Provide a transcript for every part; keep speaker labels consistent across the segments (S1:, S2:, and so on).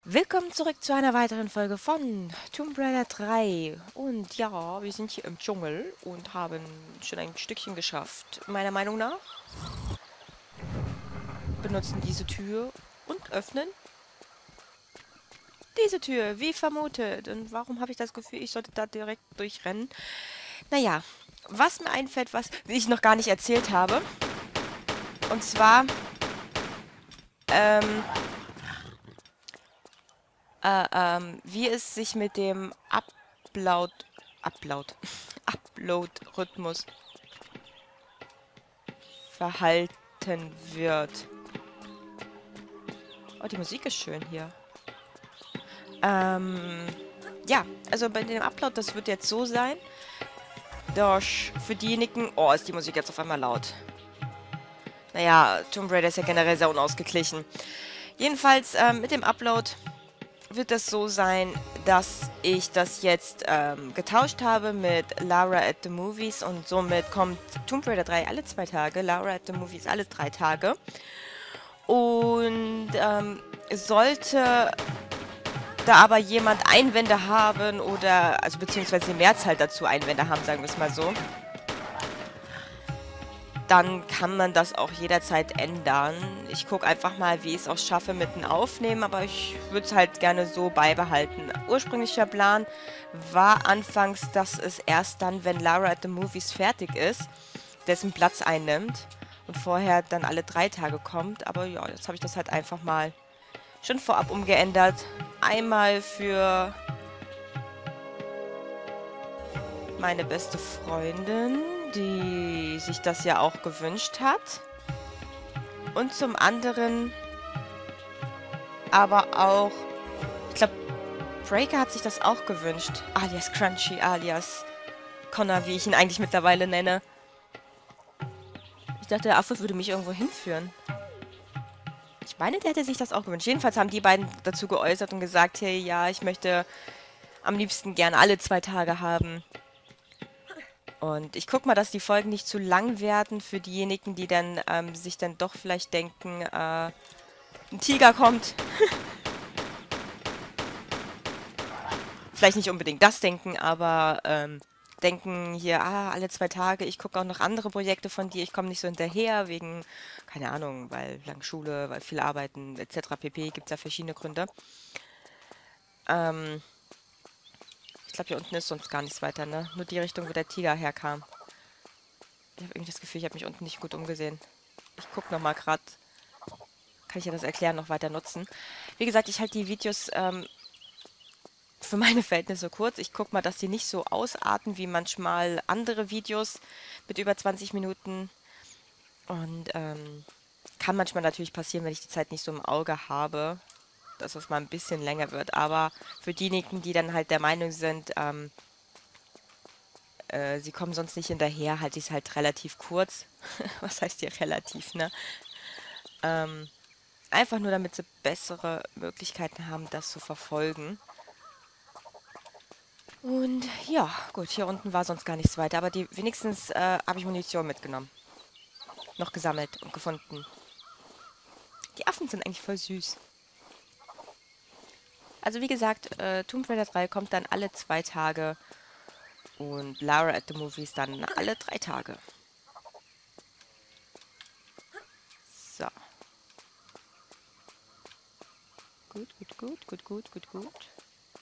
S1: Willkommen zurück zu einer weiteren Folge von Tomb Raider 3. Und ja, wir sind hier im Dschungel und haben schon ein Stückchen geschafft. Meiner Meinung nach benutzen diese Tür und öffnen diese Tür, wie vermutet. Und warum habe ich das Gefühl, ich sollte da direkt durchrennen? Naja, was mir einfällt, was ich noch gar nicht erzählt habe. Und zwar, ähm, wie es sich mit dem Upload, Upload, Upload-Rhythmus verhalten wird. Oh, die Musik ist schön hier. Ähm, ja, also bei dem Upload, das wird jetzt so sein, dass für diejenigen... Oh, ist die Musik jetzt auf einmal laut. Naja, Tomb Raider ist ja generell sehr unausgeglichen. Jedenfalls, mit dem Upload wird das so sein, dass ich das jetzt getauscht habe mit Lara at the Movies und somit kommt Tomb Raider 3 alle 2 Tage, Lara at the Movies alle 3 Tage. Und sollte da aber jemand Einwände haben oder, also beziehungsweise die Mehrzahl dazu Einwände haben, sagen wir es mal so, dann kann man das auch jederzeit ändern. Ich gucke einfach mal, wie ich es auch schaffe mit dem Aufnehmen, aber ich würde es halt gerne so beibehalten. Ursprünglicher Plan war anfangs, dass es erst dann, wenn Lara at the Movies fertig ist, dessen Platz einnimmt und vorher dann alle 3 Tage kommt. Aber ja, jetzt habe ich das halt einfach mal schon vorab umgeändert. Einmal für meine beste Freundin, die sich das ja auch gewünscht hat. Und zum anderen aber auch, ich glaube, Breaker hat sich das auch gewünscht. Alias Crunchy, alias Connor, wie ich ihn eigentlich mittlerweile nenne. Ich dachte, der Affe würde mich irgendwo hinführen. Ich meine, der hätte sich das auch gewünscht. Jedenfalls haben die beiden dazu geäußert und gesagt, hey, ja, ich möchte am liebsten gern alle 2 Tage haben. Und ich guck mal, dass die Folgen nicht zu lang werden für diejenigen, die dann sich dann doch vielleicht denken, ein Tiger kommt. Vielleicht nicht unbedingt das denken, aber denken hier, alle 2 Tage, ich gucke auch noch andere Projekte von dir, ich komme nicht so hinterher, wegen, keine Ahnung, weil lang Schule, weil viel Arbeiten etc. pp. Gibt es ja verschiedene Gründe. Ähm, Ich glaube, hier unten ist sonst gar nichts weiter, ne? Nur die Richtung, wo der Tiger herkam. Ich habe irgendwie das Gefühl, ich habe mich unten nicht gut umgesehen. Ich gucke nochmal gerade, kann ich ja das Erklären noch weiter nutzen. Wie gesagt, ich halte die Videos für meine Verhältnisse kurz. Ich gucke mal, dass die nicht so ausarten wie manchmal andere Videos mit über 20 Minuten. Und kann manchmal natürlich passieren, wenn ich die Zeit nicht so im Auge habe, dass es mal ein bisschen länger wird. Aber für diejenigen, die dann halt der Meinung sind, sie kommen sonst nicht hinterher, halte ich es halt relativ kurz. Was heißt hier relativ, ne? Ähm, Einfach nur, damit sie bessere Möglichkeiten haben, das zu verfolgen. Und ja, gut, hier unten war sonst gar nichts weiter, aber wenigstens habe ich Munition mitgenommen. Noch gesammelt und gefunden. Die Affen sind eigentlich voll süß. Also wie gesagt, Tomb Raider 3 kommt dann alle 2 Tage und Lara at the Movies dann alle 3 Tage. So, gut, gut, gut, gut, gut, gut, gut.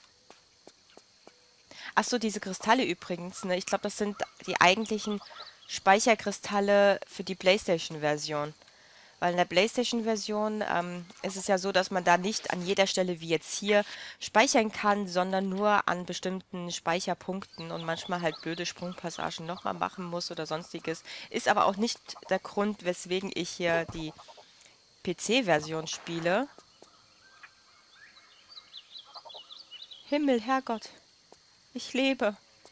S1: Achso, diese Kristalle übrigens, ne? Ich glaube, das sind die eigentlichen Speicherkristalle für die PlayStation-Version. Weil in der PlayStation-Version ist es ja so, dass man da nicht an jeder Stelle wie jetzt hier speichern kann, sondern nur an bestimmten Speicherpunkten und manchmal halt blöde Sprungpassagen nochmal machen muss oder sonstiges. Ist aber auch nicht der Grund, weswegen ich hier die PC-Version spiele. Himmel, Herrgott, ich lebe.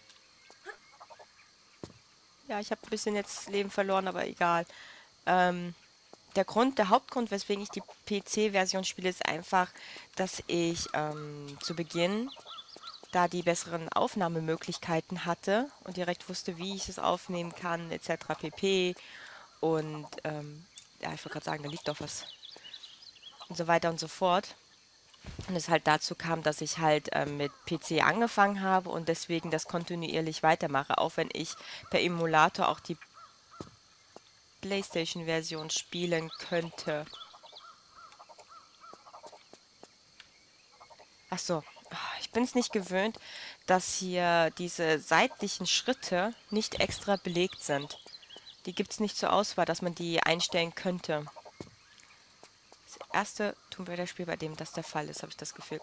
S1: Ja, ich habe ein bisschen jetzt Leben verloren, aber egal. Ähm, der Hauptgrund, weswegen ich die PC-Version spiele, ist einfach, dass ich zu Beginn da die besseren Aufnahmemöglichkeiten hatte und direkt wusste, wie ich es aufnehmen kann, etc. pp. Und ja, ich wollte gerade sagen, da liegt doch was. Und so weiter und so fort. Und es halt dazu kam, dass ich halt mit PC angefangen habe und deswegen das kontinuierlich weitermache, auch wenn ich per Emulator auch die PlayStation-Version spielen könnte. Ach so, ich bin es nicht gewöhnt, dass hier diese seitlichen Schritte nicht extra belegt sind. Die gibt es nicht zur Auswahl, dass man die einstellen könnte. Das erste Tomb Raider-Spiel, bei dem das der Fall ist, habe ich das Gefühl.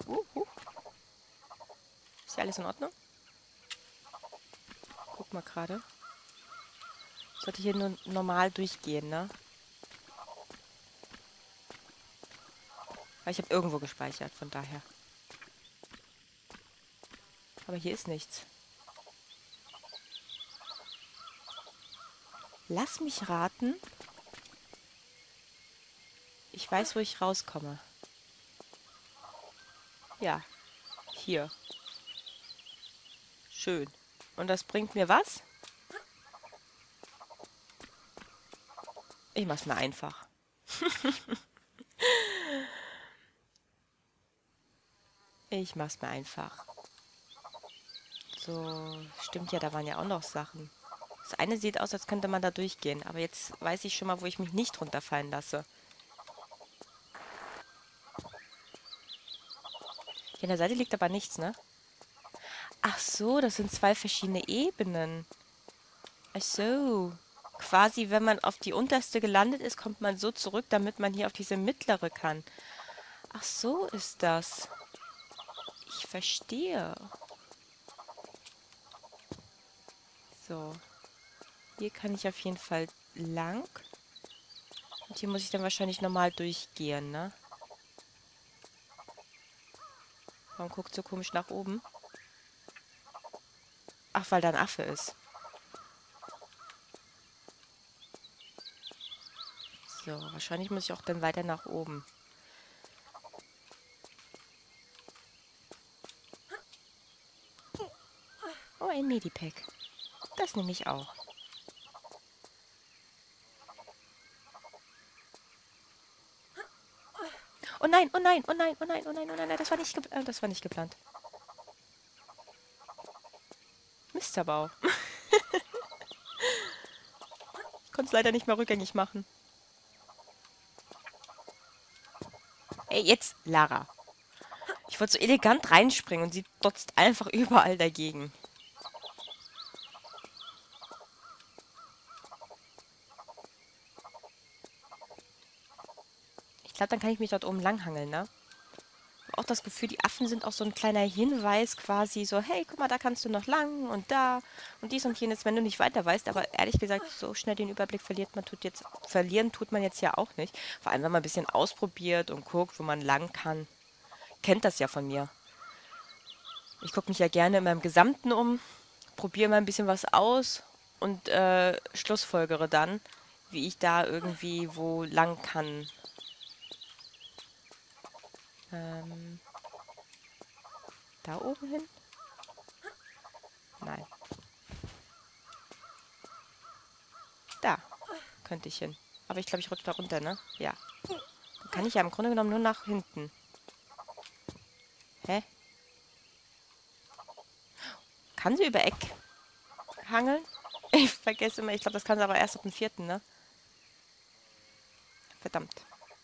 S1: Ist hier alles in Ordnung? Guck mal gerade. Sollte hier nur normal durchgehen, ne? Weil ich habe irgendwo gespeichert, von daher. Aber hier ist nichts. Lass mich raten. Ich weiß, wo ich rauskomme. Ja, hier. Schön. Und das bringt mir was? Ich mach's mir einfach. Ich mach's mir einfach. So, stimmt ja, da waren ja auch noch Sachen. Das eine sieht aus, als könnte man da durchgehen. Aber jetzt weiß ich schon mal, wo ich mich nicht runterfallen lasse. Hier an der Seite liegt aber nichts, ne? Ach so, das sind zwei verschiedene Ebenen. Ach so. Quasi, wenn man auf die unterste gelandet ist, kommt man so zurück, damit man hier auf diese mittlere kann. Ach so ist das. Ich verstehe. So. Hier kann ich auf jeden Fall lang. Und hier muss ich dann wahrscheinlich normal durchgehen, ne? Warum guckt so komisch nach oben? Ach, weil da ein Affe ist. So, wahrscheinlich muss ich auch dann weiter nach oben. Oh, ein Medipack. Das nehme ich auch. Oh nein, oh nein, oh nein, oh nein, oh nein, oh nein, das war nicht geplant. Misterbau. Ich konnte es leider nicht mehr rückgängig machen. Ey, jetzt, Lara. Ich wollte so elegant reinspringen und sie dotzt einfach überall dagegen. Ich glaube, dann kann ich mich dort oben langhangeln, ne? Ich habe auch das Gefühl, die Affen sind auch so ein kleiner Hinweis quasi so, hey, guck mal, da kannst du noch lang und da und dies und jenes, wenn du nicht weiter weißt. Aber ehrlich gesagt, so schnell den Überblick verlieren tut man jetzt ja auch nicht. Vor allem, wenn man ein bisschen ausprobiert und guckt, wo man lang kann. Kennt das ja von mir. Ich gucke mich ja gerne in meinem Gesamten um, probiere mal ein bisschen was aus und schlussfolgere dann, wie ich da irgendwie wo lang kann. Ähm, Da oben hin? Nein. Da könnte ich hin. Aber ich glaube, ich rutsche da runter, ne? Ja. Dann kann ich ja im Grunde genommen nur nach hinten. Hä? Kann sie über Eck hangeln? Ich vergesse immer, ich glaube, das kann sie aber erst ab dem 4., ne? Verdammt.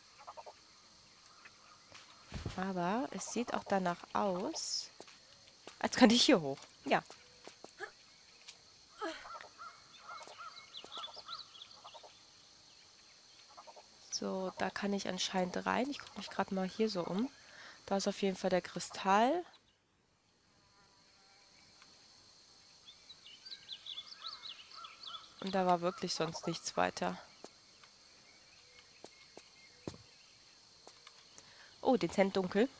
S1: Aber es sieht auch danach aus, als könnte ich hier hoch. Ja. So, da kann ich anscheinend rein. Ich gucke mich gerade mal hier so um. Da ist auf jeden Fall der Kristall. Und da war wirklich sonst nichts weiter. Oh, dezent dunkel.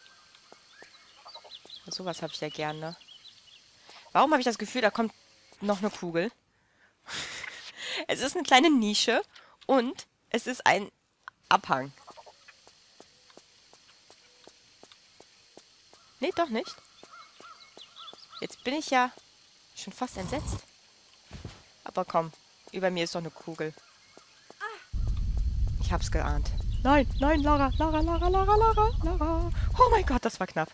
S1: Sowas habe ich ja gerne. Warum habe ich das Gefühl, da kommt noch eine Kugel? Es ist eine kleine Nische und es ist ein Abhang. Nee, doch nicht. Jetzt bin ich ja schon fast entsetzt. Aber komm, über mir ist doch eine Kugel. Ich hab's geahnt. Nein, nein, Lara, Lara, Lara, Lara, Lara, Lara. Oh mein Gott, das war knapp.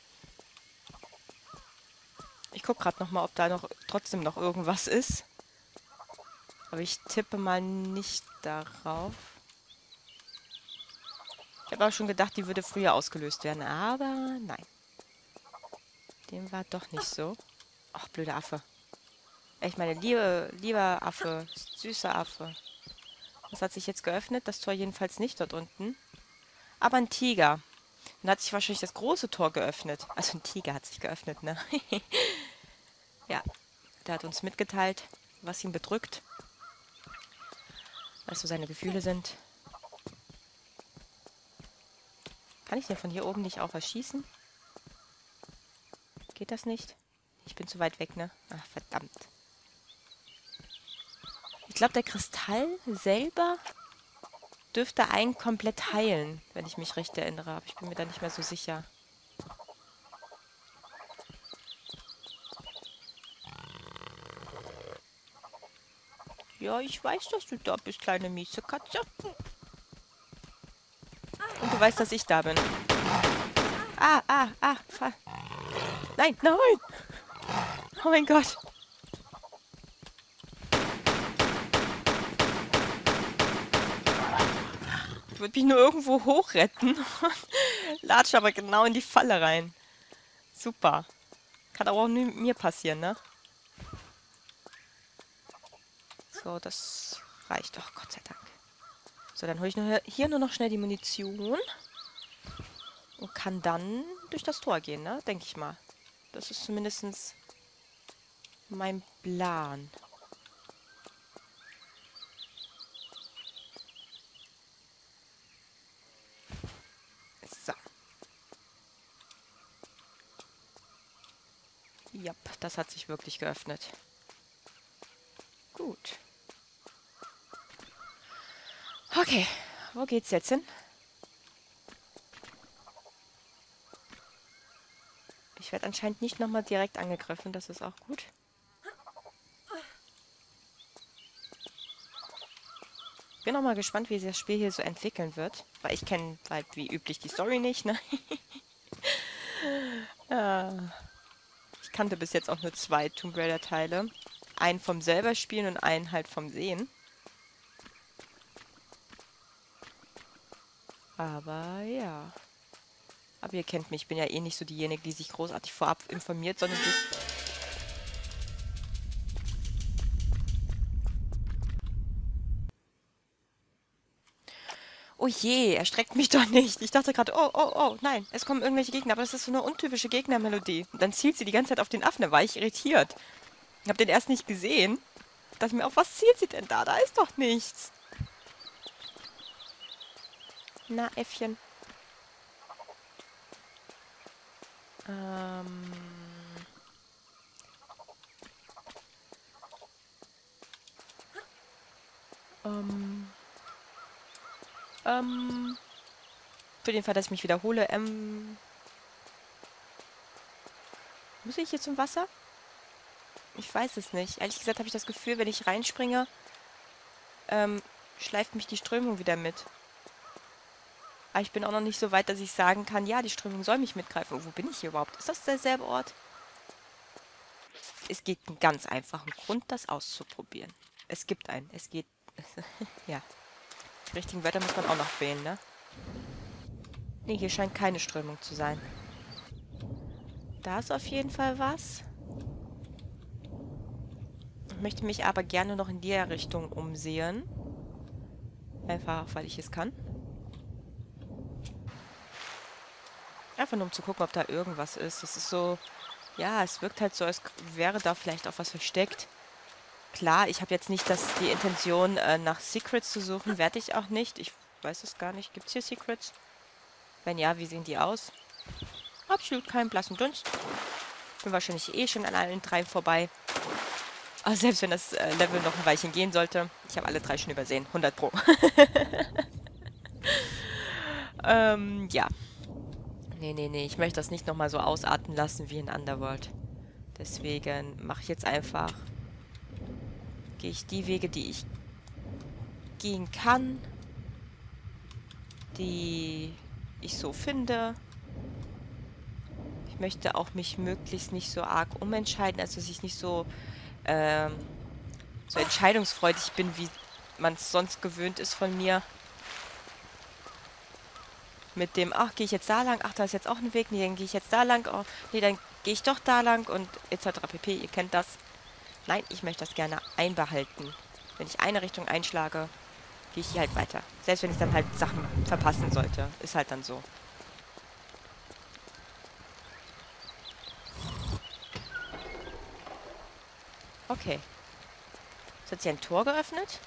S1: Ich gucke gerade nochmal, ob da noch trotzdem noch irgendwas ist. Aber ich tippe mal nicht darauf. Ich habe auch schon gedacht, die würde früher ausgelöst werden. Aber nein. Dem war doch nicht so. Ach, blöder Affe. Ich meine, lieber Affe. Süßer Affe. Das hat sich jetzt geöffnet. Das Tor jedenfalls nicht dort unten. Aber ein Tiger. Dann hat sich wahrscheinlich das große Tor geöffnet. Also ein Tiger hat sich geöffnet, ne? Ja, der hat uns mitgeteilt, was ihn bedrückt. Was so seine Gefühle sind. Kann ich denn von hier oben nicht auch was schießen? Geht das nicht? Ich bin zu weit weg, ne? Ach, verdammt. Ich glaube, der Kristall selber dürfte einen komplett heilen, wenn ich mich recht erinnere. Aber ich bin mir da nicht mehr so sicher. Ja, ich weiß, dass du da bist, kleine miese Katze. Und du weißt, dass ich da bin. Nein, nein! Oh mein Gott! Ich würde mich nur irgendwo hochretten und latsche aber genau in die Falle rein. Super. Kann aber auch nur mir passieren, ne? So, das reicht doch, Gott sei Dank. So, dann hole ich hier nur noch schnell die Munition und kann dann durch das Tor gehen, ne? Denke ich mal. Das ist zumindest mein Plan. So. Ja, das hat sich wirklich geöffnet. Gut. Okay, wo geht's jetzt hin? Ich werde anscheinend nicht nochmal direkt angegriffen, das ist auch gut. Bin auch mal gespannt, wie sich das Spiel hier so entwickeln wird. Weil ich kenne halt wie üblich die Story nicht, ne? Ich kannte bis jetzt auch nur 2 Tomb Raider Teile. Einen vom selber spielen und einen halt vom Sehen. Aber ja. Aber ihr kennt mich, ich bin ja eh nicht so diejenige, die sich großartig vorab informiert, sondern die... Oh je, erschreckt mich doch nicht. Ich dachte gerade, oh, nein, es kommen irgendwelche Gegner, aber das ist so eine untypische Gegnermelodie. Und dann zielt sie die ganze Zeit auf den Affen, da war ich irritiert. Ich habe den erst nicht gesehen. Dachte mir, auf was zielt sie denn da? Da ist doch nichts. Na, Äffchen. Ähm... Ähm... Für den Fall, dass ich mich wiederhole, muss ich hier zum Wasser? Ich weiß es nicht. Ehrlich gesagt habe ich das Gefühl, wenn ich reinspringe, schleift mich die Strömung wieder mit. Aber ich bin auch noch nicht so weit, dass ich sagen kann, ja, die Strömung soll mich mitgreifen. Oh, wo bin ich hier überhaupt? Ist das derselbe Ort? Es geht einen ganz einfachen Grund, das auszuprobieren. Es gibt einen. Es geht... ja. Die richtigen Wörter muss man auch noch wählen, ne? Nee, hier scheint keine Strömung zu sein. Da ist auf jeden Fall was. Ich möchte mich aber gerne noch in der Richtung umsehen. Einfach, weil ich es kann. Einfach nur um zu gucken, ob da irgendwas ist. Es ist so... Ja, es wirkt halt so, als wäre da vielleicht auch was versteckt. Klar, ich habe jetzt nicht die Intention, nach Secrets zu suchen. Werde ich auch nicht. Ich weiß es gar nicht. Gibt es hier Secrets? Wenn ja, wie sehen die aus? Absolut keinen blassen Dunst. Bin wahrscheinlich eh schon an allen 3 vorbei. Aber selbst wenn das Level noch ein Weilchen gehen sollte. Ich habe alle 3 schon übersehen. 100 Pro. Ja. Nee. Ich möchte das nicht nochmal so ausarten lassen wie in Underworld. Deswegen mache ich jetzt einfach... Gehe ich die Wege, die ich gehen kann. die ich so finde. Ich möchte auch mich möglichst nicht so arg umentscheiden, also dass ich nicht ähm, so entscheidungsfreudig bin, wie man es sonst gewöhnt ist von mir. Mit dem, ach, gehe ich jetzt da lang, ach, da ist jetzt auch ein Weg, nee, dann gehe ich jetzt da lang, oh, nee, dann gehe ich doch da lang und etc. pp. Ihr kennt das. Nein, ich möchte das gerne einbehalten. Wenn ich eine Richtung einschlage, gehe ich hier halt weiter. Selbst wenn ich dann halt Sachen verpassen sollte. Ist halt dann so. Okay. Jetzt hat sich ein Tor geöffnet.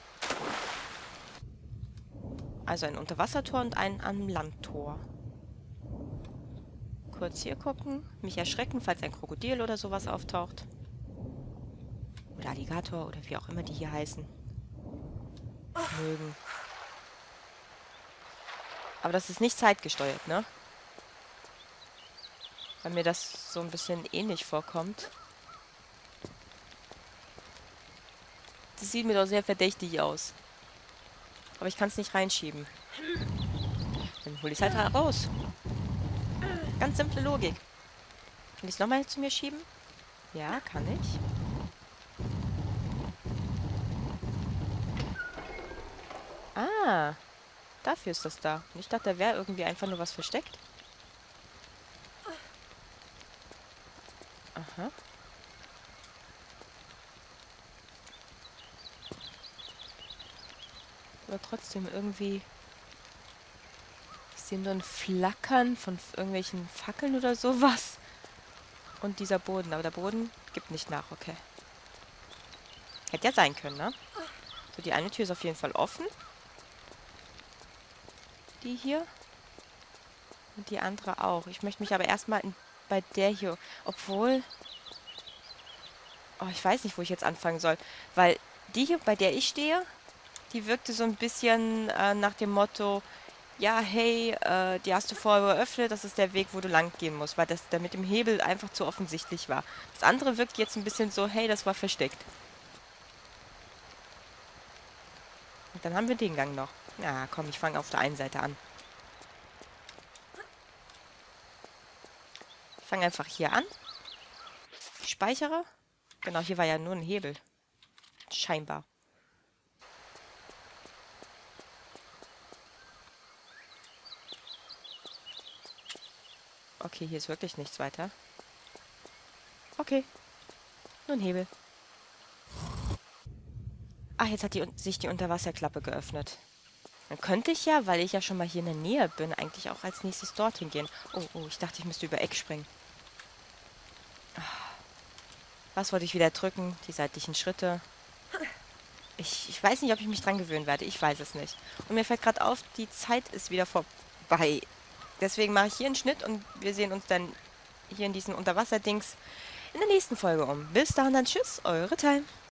S1: Also ein Unterwassertor und ein am Landtor. Kurz hier gucken. Mich erschrecken, falls ein Krokodil oder sowas auftaucht. Oder Alligator oder wie auch immer die hier heißen. Mögen. Aber das ist nicht zeitgesteuert, ne? Weil mir das so ein bisschen ähnlich vorkommt. Das sieht mir doch sehr verdächtig aus. Aber ich kann es nicht reinschieben. Dann hole ich es halt raus. Ganz simple Logik. Kann ich es nochmal zu mir schieben? Ja, kann ich. Ah, dafür ist das da. Und ich dachte, da wäre irgendwie einfach nur was versteckt. Aha. Aber trotzdem irgendwie... Ich sehe nur ein Flackern von irgendwelchen Fackeln oder sowas. Und dieser Boden. Aber der Boden gibt nicht nach, okay. Hätte ja sein können, ne? So, die eine Tür ist auf jeden Fall offen. Die hier. Und die andere auch. Ich möchte mich aber erstmal bei der hier... Obwohl... Oh, ich weiß nicht, wo ich jetzt anfangen soll. Weil die hier, bei der ich stehe, die wirkte so ein bisschen nach dem Motto... Ja, hey, die hast du vorher geöffnet, das ist der Weg, wo du lang gehen musst, weil der mit dem Hebel einfach zu offensichtlich war. Das andere wirkt jetzt ein bisschen so, hey, das war versteckt. Und dann haben wir den Gang noch. Na, komm, ich fange auf der einen Seite an. Ich fange einfach hier an. Ich speichere. Genau, hier war ja nur ein Hebel. Scheinbar. Okay, hier ist wirklich nichts weiter. Okay, nur ein Hebel. Ach, jetzt hat sich die Unterwasserklappe geöffnet. Dann könnte ich ja, weil ich ja schon mal hier in der Nähe bin, eigentlich auch als nächstes dorthin gehen. Oh, oh, ich dachte, ich müsste über Eck springen. Was wollte ich wieder drücken? Die seitlichen Schritte. Ich weiß nicht, ob ich mich dran gewöhnen werde. Ich weiß es nicht. Und mir fällt gerade auf, die Zeit ist wieder vorbei. Deswegen mache ich hier einen Schnitt und wir sehen uns dann hier in diesen Unterwasserdings in der nächsten Folge um. Bis dahin dann tschüss, eure Time.